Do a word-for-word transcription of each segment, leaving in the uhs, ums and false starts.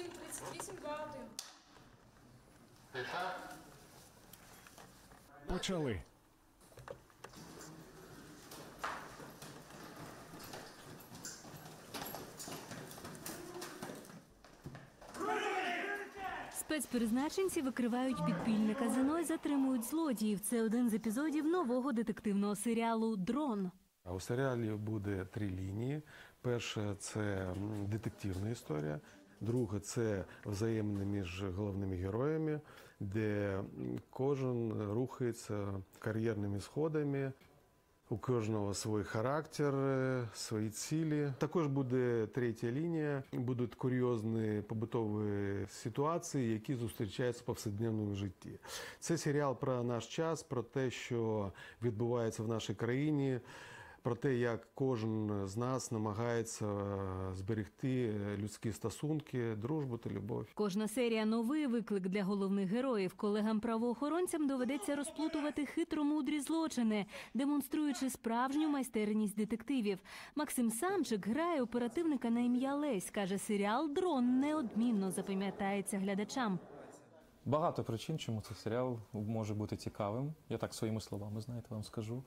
сім тридцять вісім два один. Почали. Спецпризначенці викривають підпільне казино і затримують злодіїв. Це один з епізодів нового детективного серіалу «Дрон». У серіалі буде три лінії. Перша – це детективна історія. Друга – це взаємини між головними героями, де кожен рухається кар'єрними сходами. У кожного свій характер, свої цілі. Також буде третя лінія. Будуть курйозні побутові ситуації, які зустрічаються в повсякденному житті. Це серіал про наш час, про те, що відбувається в нашій країні, про те, як кожен з нас намагається зберегти людські стосунки, дружбу та любов. Кожна серія – новий виклик для головних героїв. Колегам-правоохоронцям доведеться розплутувати хитромудрі злочини, демонструючи справжню майстерність детективів. Максим Самчик грає оперативника на ім'я Лесь. Каже, серіал «Дрон» неодмінно запам'ятається глядачам. Багато причин, чому цей серіал може бути цікавим. Я так своїми словами, знаєте, вам скажу.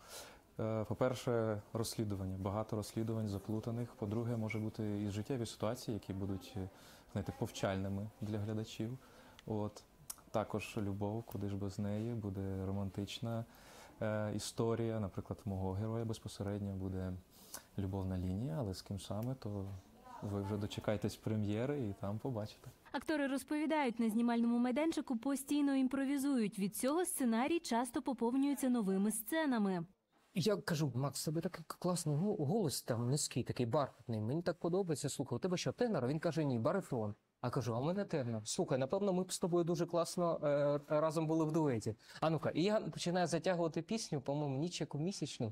По-перше, розслідування. Багато розслідувань заплутаних. По-друге, може бути і життєві ситуації, які будуть, знаєте, повчальними для глядачів. От. Також любов, куди ж без неї, буде романтична е, історія. Наприклад, мого героя безпосередньо буде любовна лінія, але з ким саме, то ви вже дочекайтесь прем'єри і там побачите. Актори розповідають, на знімальному майданчику постійно імпровізують. Від цього сценарій часто поповнюється новими сценами. Я кажу: Макс, у тебе такий класний голос, там низький, такий бархатний. Мені так подобається. Слухай, у тебе що, тенор? Він каже: ні, барифон. А кажу: а у мене тенор. Слухай, напевно, ми б з тобою дуже класно е, разом були в дуеті. А ну-ка, і я починаю затягувати пісню, по-моєму, ніч яку місячну.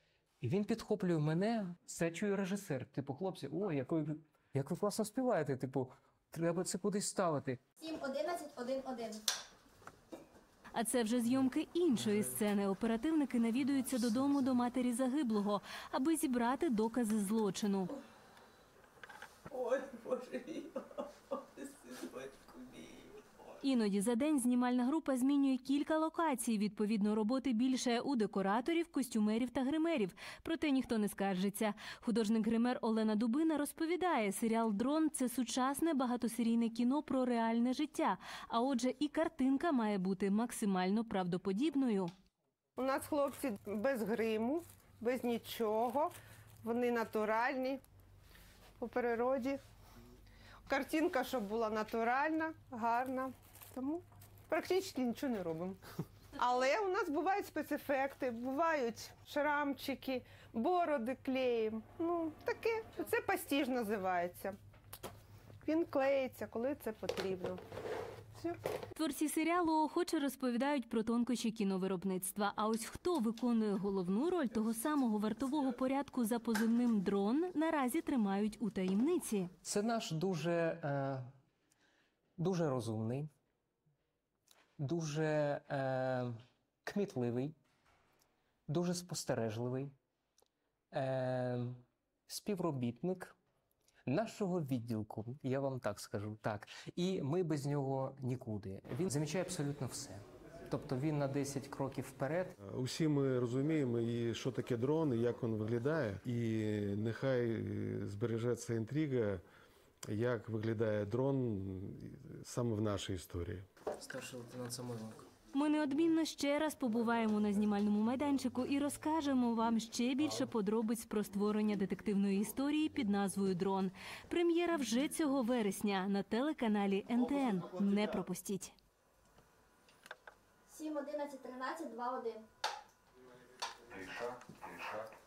І він підхоплює мене, це чує режисер. Типу, хлопці, ой, як ви, як ви класно співаєте, типу, треба це кудись ставити. сім одинадцять один один. А це вже зйомки іншої сцени. Оперативники навідуються додому до матері загиблого, аби зібрати докази злочину. Ой, Боже мій, синочку мій. Іноді за день знімальна група змінює кілька локацій. Відповідно, роботи більше у декораторів, костюмерів та гримерів. Проте ніхто не скаржиться. Художник-гример Олена Дубина розповідає, серіал «Дрон» – це сучасне багатосерійне кіно про реальне життя. А отже, і картинка має бути максимально правдоподібною. У нас хлопці без гриму, без нічого. Вони натуральні, по природі. Картинка, щоб була натуральна, гарна. Тому практично нічого не робимо. Але у нас бувають спецефекти, бувають шрамчики, бороди клеїмо. Ну, таке. Це пастіж називається. Він клеїться, коли це потрібно. Все. Творці серіалу охоче розповідають про тонкощі кіновиробництва. А ось хто виконує головну роль того самого вартового порядку за позивним «Дрон» наразі тримають у таємниці. Це наш дуже, е, дуже розумний, дуже е, кмітливий, дуже спостережливий е, співробітник нашого відділку, я вам так скажу, так. І ми без нього нікуди. Він замічає абсолютно все. Тобто він на десять кроків вперед. Усі ми розуміємо, і що таке дрон, і як він виглядає. І нехай збережеться інтрига, як виглядає дрон саме в нашій історії. Старший лейтенант Самойленко. Ми неодмінно ще раз побуваємо на знімальному майданчику і розкажемо вам ще більше подробиць про створення детективної історії під назвою «Дрон». Прем'єра вже цього вересня на телеканалі ен те ен. Не пропустіть. сім одинадцять тринадцять два один. Тиша, тиша.